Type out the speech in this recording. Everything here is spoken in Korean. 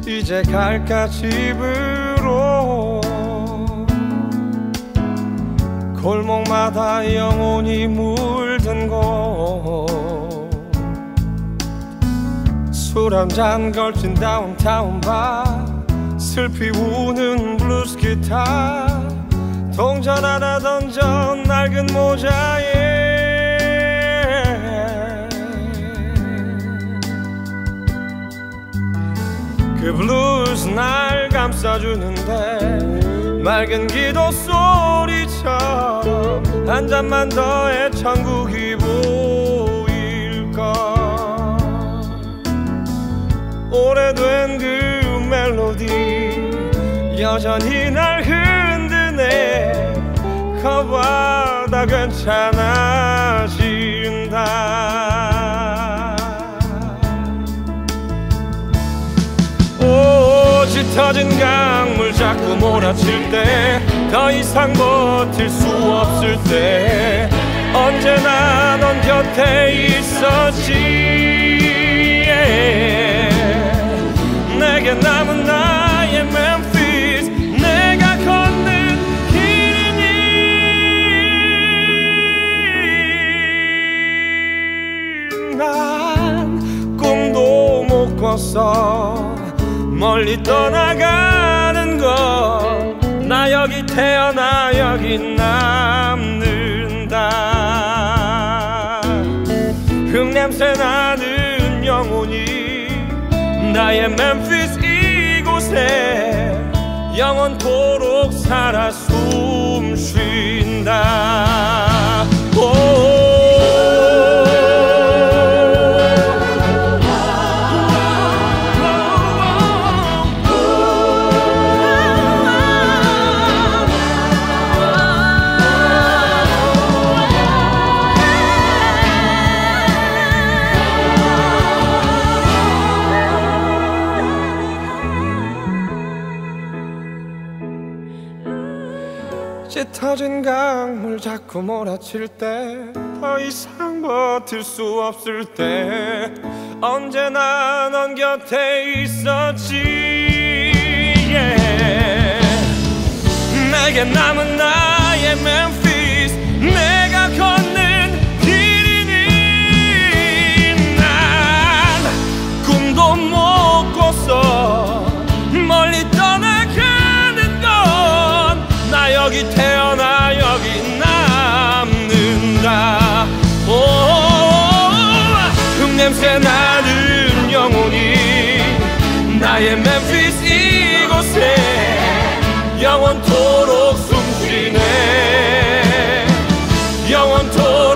이제 갈까 집으로. 골목마다 영혼이 물든 곳, 술 한잔 걸친 다운타운 바, 슬피 우는 블루스 기타, 동전 하나 던져 낡은 모자에 그 블루스 날 감싸주는데 맑은 기도 소리처럼 한 잔만 더해 천국이 보일까. 오래된 그 멜로디 여전히 날 흔드네. 거봐다 괜찮아진다. 오, 짙어진 강물 자꾸 몰아칠 때, 더 이상 버틸 수 없을 때, 언제나 넌 곁에 있었지. 내게 남은 나의 멤피스, 내가 걷는 길이니. 난 꿈도 못 꿨어 멀리 떠나가는 것. 나 여기 태어나 여기 남는다. 흙냄새 나는 영혼이 나의 멤피스 이곳에 영원토록 살아 숨쉰다. 짙어진 강물 자꾸 몰아칠 때, 더 이상 버틸 수 없을 때, 언제나 넌 곁에 있었지. 내게 남은 나의 멤피스, 내가 걷는 길이니. 난 꿈도 못 꿨어 멀리 떠나가는 건. 나 여기 태어나 여기 남는다. 오, 흙냄새 나는 영혼이 나의 멤피스 이곳에 영원토록 숨쉬네. 영원토록